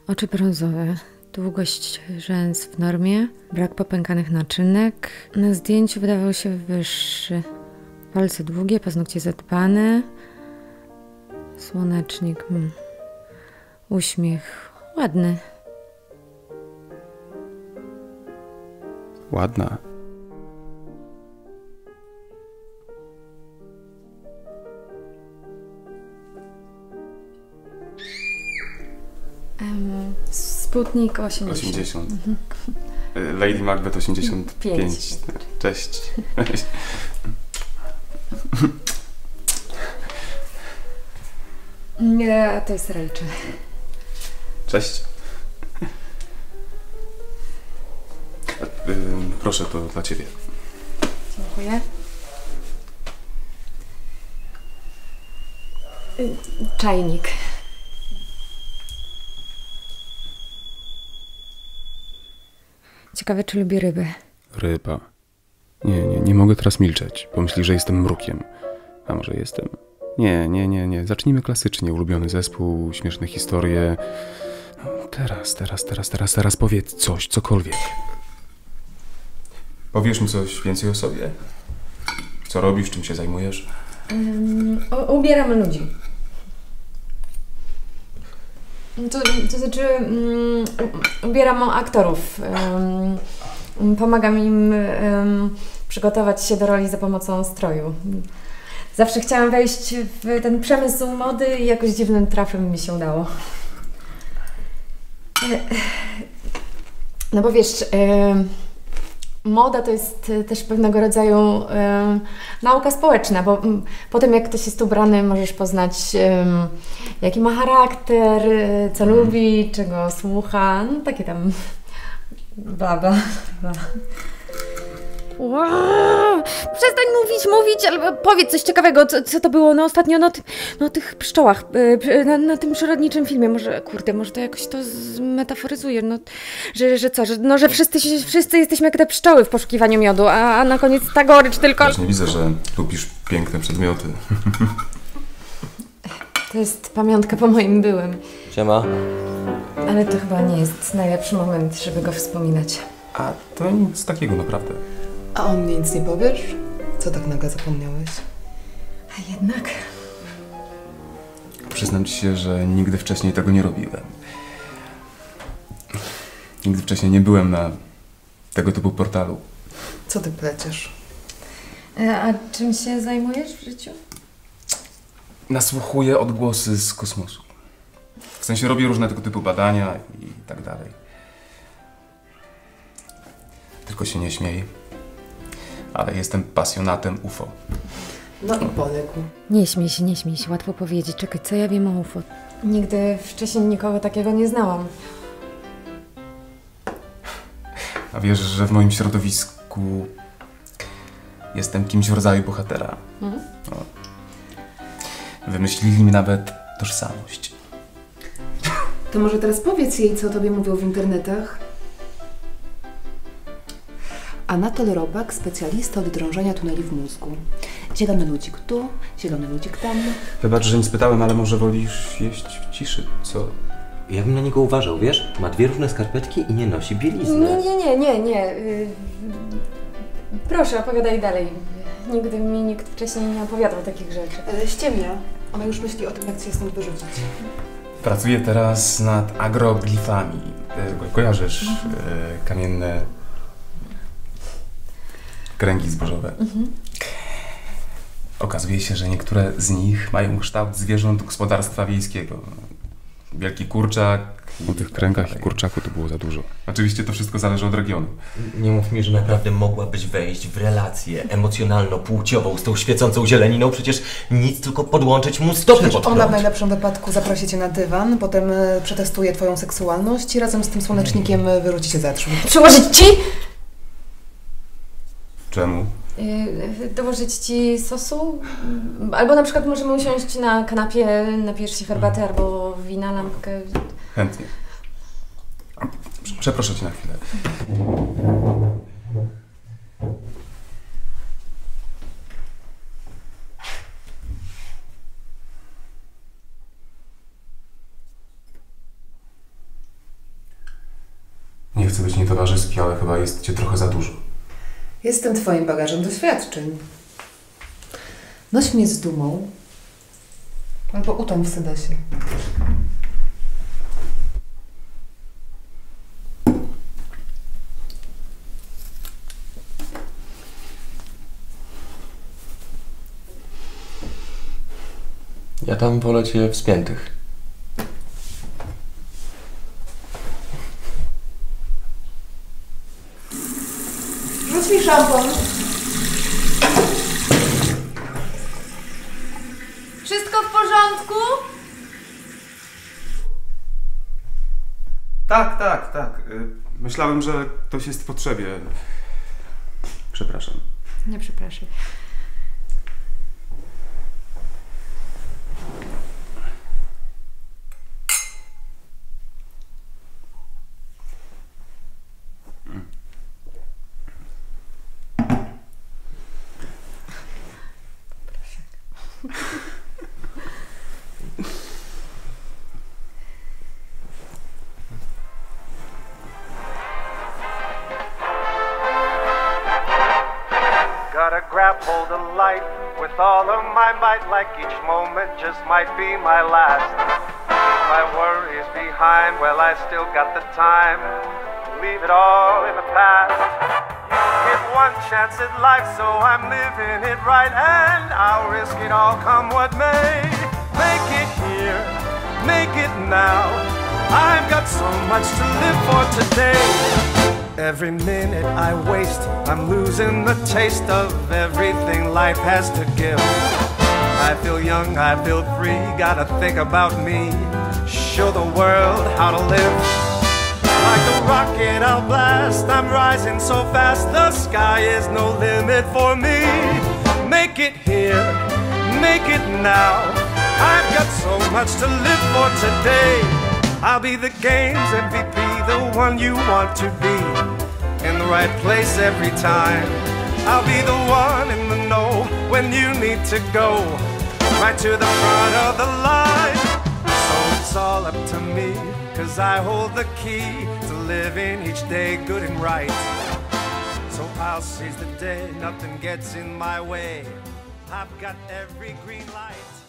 Oczy brązowe, długość rzęs w normie, brak popękanych naczynek. Na zdjęciu wydawał się wyższy. Palce długie, paznokcie zadbane. Słonecznik. Uśmiech. Ładny. Ładna. Sputnik 80. 80. Lady Macbeth 85. Cześć. Nie, to jest Rachel. Cześć. Proszę, to dla ciebie. Dziękuję. Czajnik. Ciekawe, czy lubi ryby. Ryba. Nie mogę teraz milczeć. Pomyśli, że jestem mrukiem. A może jestem? Nie. Zacznijmy klasycznie. Ulubiony zespół, śmieszne historie. Teraz powiedz coś, cokolwiek. Powiesz mi coś więcej o sobie? Co robisz, czym się zajmujesz? Ubieram ludzi. To znaczy, ubieram aktorów. Pomagam im przygotować się do roli za pomocą stroju. Zawsze chciałam wejść w ten przemysł mody i jakoś dziwnym trafem mi się udało. No bo wiesz, moda to jest też pewnego rodzaju nauka społeczna, bo po tym, jak ktoś jest ubrany, możesz poznać, jaki ma charakter, co lubi, czego słucha, no takie tam bla. Wow, przestań mówić, ale powiedz coś ciekawego, co to było ostatnio o tych pszczołach, na tym przyrodniczym filmie, może to jakoś to zmetaforyzuje, że wszyscy jesteśmy jak te pszczoły w poszukiwaniu miodu, a na koniec ta gorycz tylko... Właśnie widzę, że lubisz piękne przedmioty. To jest pamiątka po moim byłym. Siema. Ale to chyba nie jest najlepszy moment, żeby go wspominać. A to nic takiego naprawdę. A o mnie nic nie powiesz? Co tak nagle zapomniałeś? A jednak... Przyznam ci się, że nigdy wcześniej tego nie robiłem. Nigdy wcześniej nie byłem na tego typu portalu. Co ty pleciesz? A czym się zajmujesz w życiu? Nasłuchuję odgłosy z kosmosu. W sensie robię różne tego typu badania i tak dalej. Tylko się nie śmiej. Ale jestem pasjonatem UFO. No i poległ. Nie śmiej się, łatwo powiedzieć. Czekaj, co ja wiem o UFO? Nigdy wcześniej nikogo takiego nie znałam. A wiesz, że w moim środowisku jestem kimś w rodzaju bohatera. No. Wymyślili mi nawet tożsamość. To może teraz powiedz jej, co o tobie mówią w internetach? Anatol Robak, specjalista od drążenia tuneli w mózgu. Zielony ludzik tu, zielony ludzik tam. Wybacz, że nie spytałem, ale może wolisz jeść w ciszy, co? Ja bym na niego uważał, wiesz? Ma dwie różne skarpetki i nie nosi bielizny. Nie. Proszę, opowiadaj dalej. Nigdy mi nikt wcześniej nie opowiadał takich rzeczy. Ściemnia. Ona już myśli o tym, jak cię stąd wyrzucić. Pracuję teraz nad agroglifami. Kojarzysz kamienne kręgi zbożowe. Okazuje się, że niektóre z nich mają kształt zwierząt gospodarstwa wiejskiego. Wielki kurczak. O tych kręgach i kurczaku to było za dużo. Oczywiście to wszystko zależy od regionu. Nie mów mi, że naprawdę mogłabyś wejść w relację emocjonalno-płciową z tą świecącą zieleniną. Przecież nic, tylko podłączyć mu stopy pod prąd. Ona w najlepszym wypadku zaprosi cię na dywan, potem przetestuje twoją seksualność i razem z tym słonecznikiem wyrzuci cię za drzwi. Przyłożyć ci? Czemu? Dołożyć ci sosu? Albo na przykład możemy usiąść na kanapie, napijesz się herbaty albo wina, lampkę. Chętnie. Przeproszę cię na chwilę. nie chcę być nietowarzyski, ale chyba jest cię trochę za dużo. Jestem twoim bagażem doświadczeń. Noś mnie z dumą, albo utoń w sedesie. Ja tam wolę cię wspiętych. Rzuć mi szampon. Wszystko w porządku? Tak. Myślałem, że ktoś jest w potrzebie. Przepraszam. Nie przepraszam. Gotta grab hold of life with all of my might, like each moment just might be my last. Leave my worries behind, well I still got the time. Leave it all in the past. You get one chance at life, so I'm living it right, and I'll risk it all come what may. Make it here, make it now. I've got so much to live for today. Every minute I waste, I'm losing the taste of everything life has to give. I feel young, I feel free, gotta think about me, show the world how to live. Like a rocket I'll blast, I'm rising so fast, the sky is no limit for me. Make it here, make it now, I've got so much to live for today. I'll be the game's MVP, the one you want to be, in the right place every time. I'll be the one in the know when you need to go, right to the front of the line. So it's all up to me, 'cause I hold the key to living each day good and right. So I'll seize the day, nothing gets in my way, I've got every green light.